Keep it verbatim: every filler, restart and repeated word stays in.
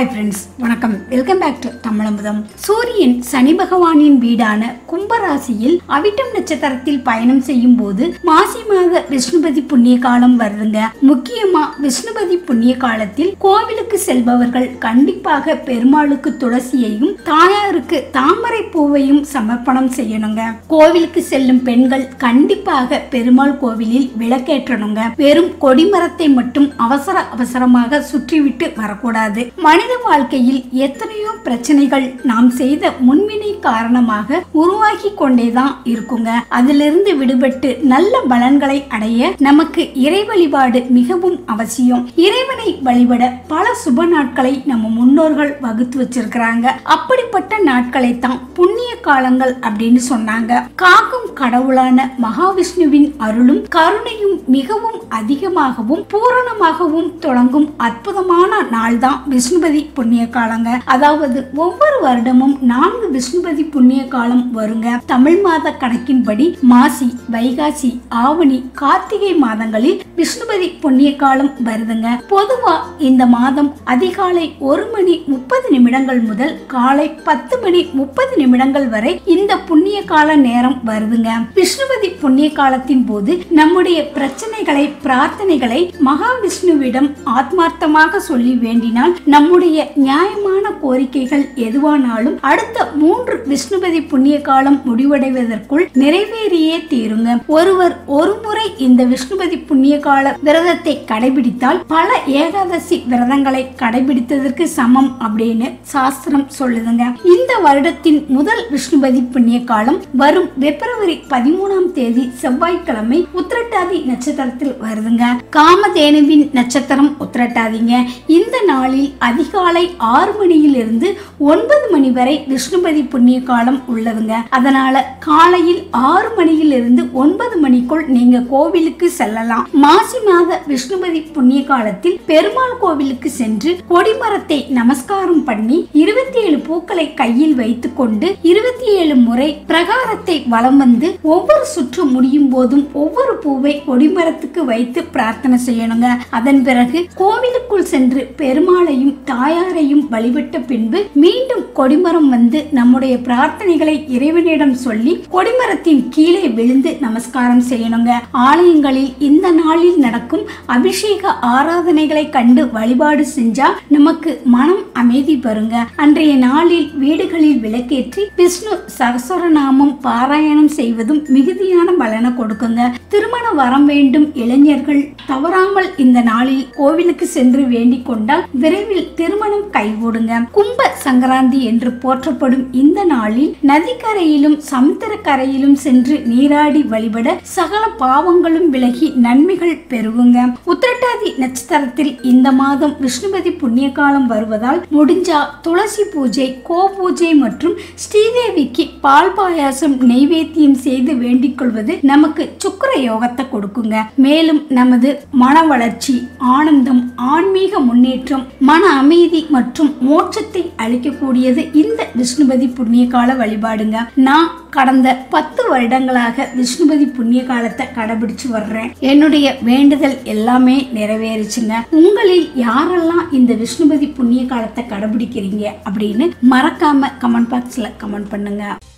Hi friends, வணக்கம். Welcome back to தமிழமுதம். சூரியன் சனி பகவானின் வீடான கும்பராசியில் அவிட்டம் நட்சத்திரத்தில் பயணம் செய்யும் போது மாசி மாத விஷ்ணுபதி புண்ணிய காலம் வருதுங்க. முக்கியமா விஷ்ணுபதி புண்ணிய காலத்தில் கோவிலுக்கு செல்பவர்கள் கண்டிப்பாக பெருமாளுக்கு துளசியையும் தாயாருக்கு தாமரை பூவையும் சமர்ப்பணம் செய்யணுங்க. கோவிலுக்கு செல்லும் பெண்கள் கண்டிப்பாக பெருமாள் கோவிலில் விளக்கேற்றணுங்க. வெறும் கொடிமரத்தை மட்டும் அவசர அவசரமாக சுற்றிவிட்டு வரக்கூடாது. மனித வாழ்க்கையில் எத்தனையோ பிரச்சனைகள் நாம் செய்த முன்வினை காரணமாக உருவாகி கொண்டேதான் இருக்குங்க. அதிலிருந்து விடுபட்டு நல்ல பலன்களை அடைய நமக்கு இறை வழிபாடு மிகவும் அவசியம். இறைவனை வழிபட பல சுப நாட்களை நம்ம முன்னோர்கள் வகுத்து வச்சிருக்கிறாங்க. அப்படிப்பட்ட நாட்களை தான் புண்ணிய காலங்கள் அப்படின்னு சொன்னாங்க. காக்கும் கடவுளான மகாவிஷ்ணுவின் அருளும் கருணையும் மிகவும் அதிகமாகவும் பூரணமாகவும் தொடங்கும் அற்புதமான நாள் தான் விஷ்ணுபதி புண்ணிய காலங்க. அதாவது ஒவ்வொரு வருடமும் நான்கு விஷ்ணுபதி புண்ணிய காலம் வருங்க. தமிழ் மாத கணக்கின்படி மாசி, வைகாசி, ஆவணி, கார்த்திகை மாதங்களில் விஷ்ணுபதி புண்ணிய காலம் வருதுங்க. பொதுவா இந்த மாதம் அதிகாலை ஒரு மணி முப்பது நிமிடங்கள் முதல் காலை பத்து மணி முப்பது நிமிடங்கள் வரை இந்த புண்ணிய கால நேரம் வருதுங்க. விஷ்ணுபதி புண்ணிய காலத்தின் போது நம்முடைய பிரச்சனைகளை, பிரார்த்தனைகளை மகாவிஷ்ணுவிடம் ஆத்மார்த்தமாக சொல்லி வேண்டினால் நம்முடைய நியாயமான கோரிக்கைகள் எதுவானாலும் அடுத்த மூன்று விஷ்ணுபதி புண்ணிய காலம் முடிவடைவதற்குள் நிறைவேறியே தீருங்க. ஒருவர் ஒரு முறை இந்த விஷ்ணுபதி புண்ணிய கால விரதத்தை கடைபிடித்தால் பல ஏகாதசி விரதங்களை கடைபிடித்ததற்கு சமம் அப்படின்னு சாஸ்திரம் சொல்லுதுங்க. இந்த வருடத்தின் முதல் விஷ்ணுபதி புண்ணிய காலம் வரும் பிப்ரவரி பதிமூணாம் தேதி செவ்வாய்க்கிழமை உத்திரட்டாதி நட்சத்திரத்தில் வருதுங்க. காமதேனுவின் நட்சத்திரம் உத்திரட்டாதிங்க. இந்த நாளில் அதிகாலை ஆறு மணியில் இருந்து ஒன்பது மணி வரை விஷ்ணுபதி புண்ணிய காலம் உள்ளதுங்க. அதனால காலையில் ஆறு மணியில் இருந்து ஒன்பது மணிக்குள் நீங்க கோவிலுக்கு செல்லலாம். மாசி மாத விஷ்ணுபதி புண்ணிய காலத்தில் பெருமாள் கோவிலுக்கு சென்று கொடிமரத்தை நமஸ்காரம் பண்ணி இருபத்தி ஏழு பூக்களை கையில் வைத்துக் கொண்டு இருபத்தி ஏழு முறை பிரகாரத்தை வலம் வந்து ஒவ்வொரு சுற்று முடியும் போதும் ஒவ்வொரு பூவை கொடிமரத்துக்கு வைத்து பிரார்த்தனை செய்யணுங்க. அதன் பிறகு கோவிலுக்குள் சென்று பெருமாளையும் தாயாரையும் வழிபட்ட பின்பு மீண்டும் கொடிமரம் வந்து நம்முடைய பிரார்த்தனைகளை இறைவனிடம் சொல்லி கொடிமரத்தின் கீழே விழுந்து நமஸ்காரம் செய்யணுங்க. ஆலயங்களில் இந்த நாளில் நடக்கும் அபிஷேக ஆராதனைகளை கண்டு வழிபாடு செஞ்சா நமக்கு மனம் அமைதி பெறுங்க. அன்றைய நாளில் வீடுகளில் விளக்கேற்றி விஷ்ணு சகஸ்ரநாமம் பாராயணம் செய்வதும் மிகுதியான பலனை கொடுக்குங்க. திருமண வரம் வேண்டும் இளைஞர்கள் தவறாமல் இந்த நாளில் கோவிலுக்கு சென்று வேண்டிக் கொண்டால் விரைவில் திருமணம் கைகூடுங்க. கும்ப சங்கராந்தி என்று போற்றப்படும் இந்த நாளில் நதிக்கரையிலும் சமுத்திர கரையிலும் சென்று நீராடி வழிபட சகல பாவங்களும் விலகி நன்மைகள் பெருகுங்க. உத்திரட்டாதி நட்சத்திரத்தில் இந்த மாதம் விஷ்ணுபதி புண்ணிய காலம் வருவதால் முடிஞ்சா துளசி பூஜை, கோ பூஜை மற்றும் ஸ்ரீதேவிக்கு பால் பாயாசம் நெய்வேத்தியம் செய்து வேண்டிக் கொள்வது நமக்கு சுக்கிர யோகத்தை கொடுக்குங்க. மேலும் நமது மன வளர்ச்சி, ஆனந்தம், ஆன்மீக முன்னேற்றம், மன அமைதி மற்றும் மோட்சத்தை அளிக்கக்கூடியது இந்த விஷ்ணுபதி புண்ணிய கால வழிபாடுங்க. நான் கடந்த பத்து வருடங்களாக விஷ்ணுபதி புண்ணிய காலத்தை கடைபிடிச்சு வர்றேன். என்னுடைய வேண்டுதல் எல்லாமே நிறைவேறிச்சுங்க. உங்களில் யாரெல்லாம் இந்த விஷ்ணுபதி புண்ணிய காலத்தை கடைபிடிக்கிறீங்க அப்படின்னு மறக்காம கமெண்ட் பாக்ஸ்ல கமெண்ட் பண்ணுங்க.